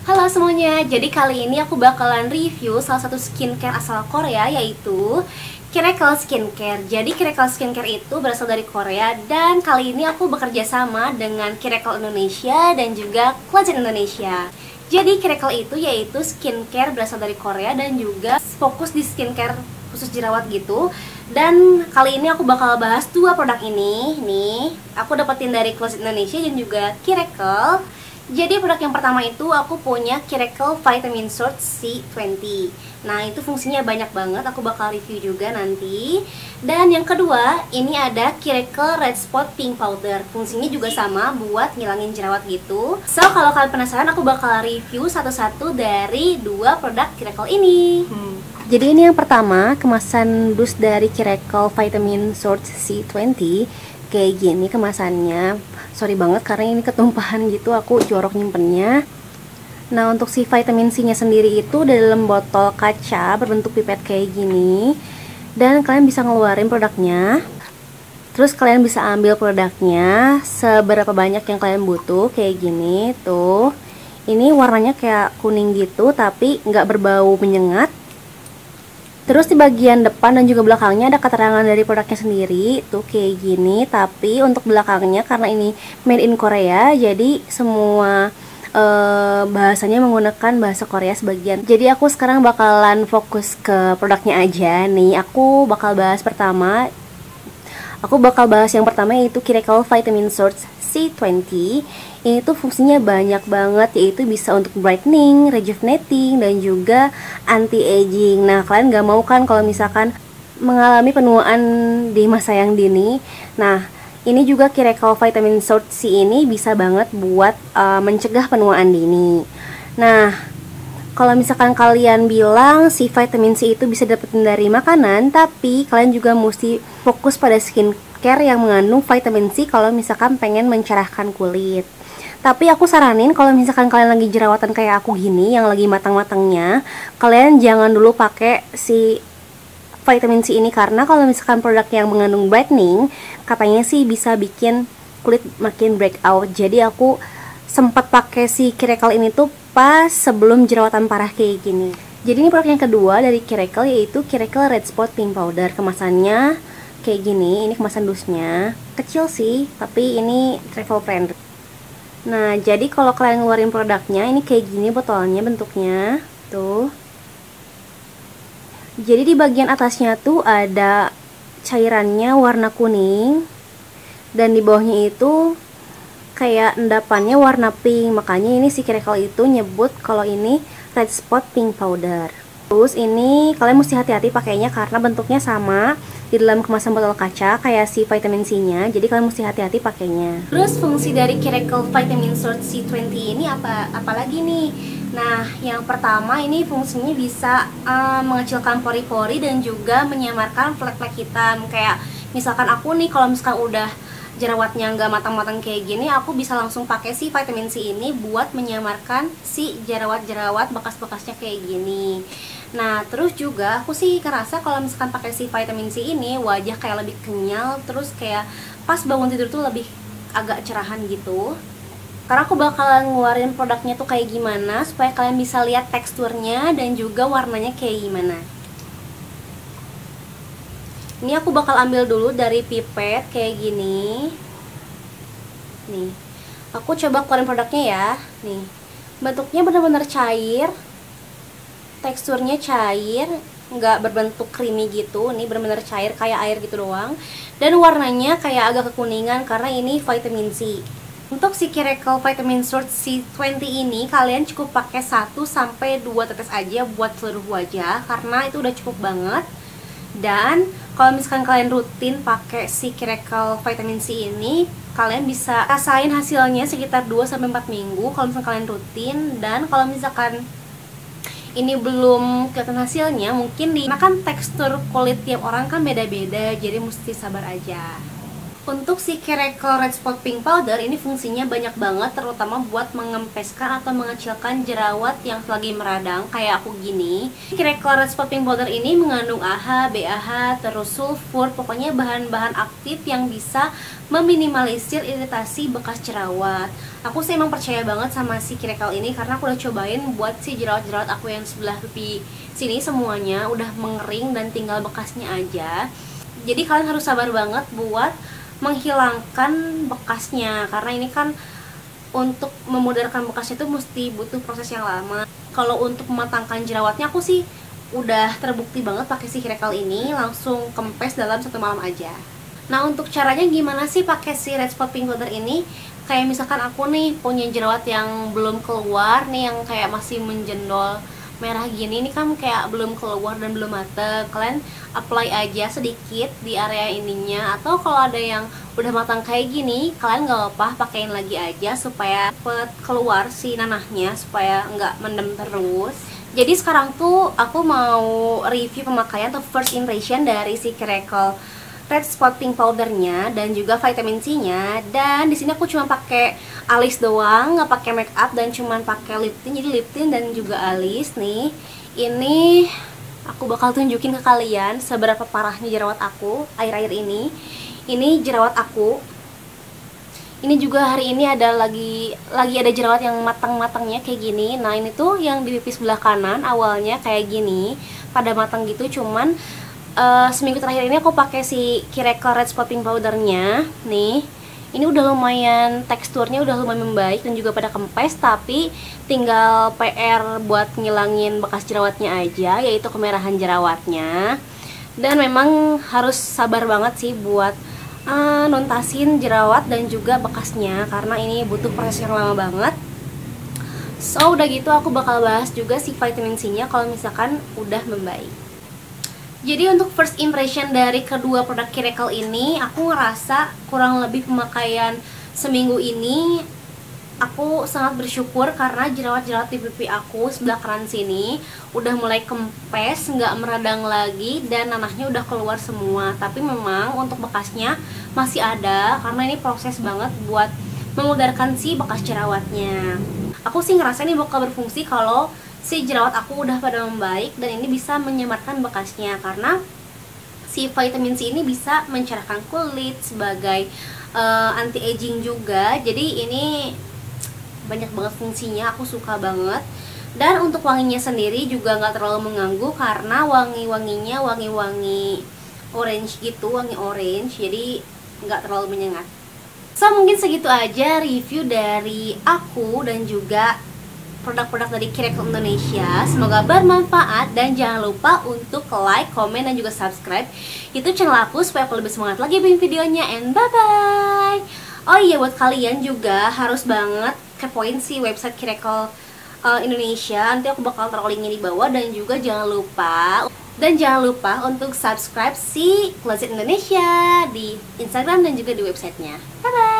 Halo semuanya, jadi kali ini aku bakalan review salah satu skincare asal Korea, yaitu Kiracle Skincare. Jadi Kiracle Skincare itu berasal dari Korea, dan kali ini aku bekerja sama dengan Kiracle Indonesia dan juga Collagen Indonesia. Jadi Kiracle itu yaitu skincare berasal dari Korea dan juga fokus di skincare khusus jerawat gitu. Dan kali ini aku bakal bahas dua produk ini. Nih, aku dapetin dari Collagen Indonesia dan juga Kiracle. Jadi produk yang pertama itu aku punya Kiracle Vitamin Source C20. Nah, itu fungsinya banyak banget, aku bakal review juga nanti. Dan yang kedua, ini ada Kiracle Red Spot Pink Powder. Fungsinya juga sama, buat ngilangin jerawat gitu. So, kalau kalian penasaran, aku bakal review satu-satu dari dua produk Kiracle ini. Jadi ini yang pertama, kemasan dus dari Kiracle Vitamin Source C20. Kayak gini kemasannya. Sorry banget karena ini ketumpahan gitu, aku jorok nyimpennya. Nah, untuk si vitamin C nya sendiri itu dalam botol kaca berbentuk pipet kayak gini. Dan kalian bisa ngeluarin produknya. Terus kalian bisa ambil produknya seberapa banyak yang kalian butuh, kayak gini tuh. Ini warnanya kayak kuning gitu tapi nggak berbau menyengat. Terus di bagian depan dan juga belakangnya ada keterangan dari produknya sendiri, tuh kayak gini. Tapi untuk belakangnya karena ini made in Korea, jadi semua bahasanya menggunakan bahasa Korea sebagian. Jadi aku sekarang bakalan fokus ke produknya aja. Nih, aku bakal bahas yang pertama yaitu Kiracle Vitamin Source C20. Ini tuh fungsinya banyak banget, yaitu bisa untuk brightening, rejuvenating, dan juga anti-aging. Nah, kalian gak mau kan kalau misalkan mengalami penuaan di masa yang dini. Nah, ini juga Kiracle Vitamin Source C ini bisa banget buat mencegah penuaan dini. Nah, kalau misalkan kalian bilang si vitamin C itu bisa dapetin dari makanan, tapi kalian juga mesti fokus pada skincare yang mengandung vitamin C kalau misalkan pengen mencerahkan kulit. Tapi aku saranin kalau misalkan kalian lagi jerawatan kayak aku gini, yang lagi matang-matangnya, kalian jangan dulu pakai si vitamin C ini, karena kalau misalkan produk yang mengandung brightening, katanya sih bisa bikin kulit makin breakout. Jadi aku sempat pakai si Kiracle ini tuh pas sebelum jerawatan parah kayak gini. Jadi ini produk yang kedua dari Kiracle, yaitu Kiracle Red Spot Pink Powder. Kemasannya kayak gini, ini kemasan dusnya kecil sih, tapi ini travel friendly. Nah, jadi kalau kalian ngeluarin produknya, ini kayak gini botolnya bentuknya tuh. Jadi di bagian atasnya tuh ada cairannya warna kuning, dan di bawahnya itu kayak endapannya warna pink. Makanya ini si Kiracle itu nyebut kalau ini Red Spot Pink Powder. Terus ini kalian mesti hati-hati pakainya karena bentuknya sama di dalam kemasan botol kaca kayak si vitamin C nya. Jadi kalian mesti hati-hati pakainya. Terus fungsi dari Kiracle Vitamin Source C20 ini apalagi nih? Nah, yang pertama ini fungsinya bisa mengecilkan pori-pori dan juga menyamarkan flek-flek hitam. Kayak misalkan aku nih, kalau misalkan udah jerawatnya nggak matang-matang kayak gini, aku bisa langsung pakai si vitamin C ini buat menyamarkan si jerawat-jerawat bekas-bekasnya kayak gini. Nah, terus juga aku sih ngerasa kalau misalkan pakai si vitamin C ini, wajah kayak lebih kenyal, terus kayak pas bangun tidur tuh lebih agak cerahan gitu. Karena aku bakalan ngeluarin produknya tuh kayak gimana supaya kalian bisa lihat teksturnya dan juga warnanya kayak gimana. Ini aku bakal ambil dulu dari pipet kayak gini. Nih, aku coba keluarin produknya ya. Nih, bentuknya benar-benar cair, teksturnya cair, nggak berbentuk creamy gitu. Ini benar-benar cair kayak air gitu doang. Dan warnanya kayak agak kekuningan karena ini vitamin C. Untuk si Kiracle Vitamin Source C20 ini, kalian cukup pakai 1-2 tetes aja buat seluruh wajah, karena itu udah cukup banget. Dan kalau misalkan kalian rutin pakai si Kiracle Vitamin C ini, kalian bisa rasain hasilnya sekitar 2-4 minggu kalau misalkan kalian rutin. Dan kalau misalkan ini belum kelihatan hasilnya, mungkin karena kan tekstur kulit tiap orang kan beda-beda, jadi mesti sabar aja. Untuk si Caracal Red Spot Pink Powder ini fungsinya banyak banget, terutama buat mengempeskan atau mengecilkan jerawat yang lagi meradang kayak aku gini. Caracal Red Spot Pink Powder ini mengandung AHA, BAH, terus sulfur, pokoknya bahan-bahan aktif yang bisa meminimalisir iritasi bekas jerawat. Aku sih emang percaya banget sama si Caracal ini karena aku udah cobain buat si jerawat-jerawat aku yang sebelah pipi sini semuanya udah mengering dan tinggal bekasnya aja. Jadi kalian harus sabar banget buat menghilangkan bekasnya karena ini kan untuk memudarkan bekasnya itu mesti butuh proses yang lama. Kalau untuk mematangkan jerawatnya aku sih udah terbukti banget pakai si Caracal ini langsung kempes dalam 1 malam aja. Nah, untuk caranya gimana sih pakai si Red Spot Pink Powder ini? Kayak misalkan aku nih punya jerawat yang belum keluar nih, yang kayak masih menjendol merah gini, ini kan kayak belum keluar dan belum mateng. Kalian apply aja sedikit di area ininya, atau kalau ada yang udah matang kayak gini, kalian gak apa pakein lagi aja supaya cepet keluar si nanahnya, supaya nggak mendem terus. Jadi sekarang tuh aku mau review pemakaian atau first impression dari si Caracal Red Spot Pink Powdernya dan juga vitamin C-nya. Dan di sini aku cuma pakai alis doang, nggak pakai make up dan cuma pakai lip tint. Jadi lip tint dan juga alis nih. Ini aku bakal tunjukin ke kalian seberapa parahnya jerawat aku akhir-akhir ini. Ini jerawat aku. Ini juga hari ini ada lagi ada jerawat yang matang-matangnya kayak gini. Nah, ini tuh yang di pipi sebelah kanan awalnya kayak gini, pada matang gitu, cuman seminggu terakhir ini aku pakai si Caracal Red Spot Pink Powdernya nih. Ini udah lumayan, teksturnya udah lumayan membaik dan juga pada kempes, tapi tinggal PR buat ngilangin bekas jerawatnya aja, yaitu kemerahan jerawatnya. Dan memang harus sabar banget sih buat nuntasin jerawat dan juga bekasnya karena ini butuh proses yang lama banget. So udah gitu aku bakal bahas juga si vitamin C-nya kalau misalkan udah membaik. Jadi untuk first impression dari kedua produk Caracal ini, aku ngerasa kurang lebih pemakaian seminggu ini aku sangat bersyukur karena jerawat-jerawat di pipi aku sebelah kanan sini udah mulai kempes, nggak meradang lagi, dan nanahnya udah keluar semua. Tapi memang untuk bekasnya masih ada karena ini proses banget buat memudarkan si bekas jerawatnya. Aku sih ngerasa ini bakal berfungsi kalau si jerawat aku udah pada membaik, dan ini bisa menyamarkan bekasnya karena si vitamin C ini bisa mencerahkan kulit sebagai anti aging juga. Jadi ini banyak banget fungsinya, aku suka banget. Dan untuk wanginya sendiri juga nggak terlalu mengganggu karena wangi-wanginya wangi-wangi orange gitu, wangi orange, jadi nggak terlalu menyengat. So mungkin segitu aja review dari aku dan juga produk-produk dari Caracal Indonesia. Semoga bermanfaat dan jangan lupa untuk like, komen, dan juga subscribe YouTube channel aku supaya aku lebih semangat lagi bikin videonya. And bye bye. Oh iya, buat kalian juga harus banget kepoin si website Caracal Indonesia. Nanti aku bakal taruh linknya di bawah, dan juga jangan lupa untuk subscribe si Closet Indonesia di Instagram dan juga di websitenya. Bye bye.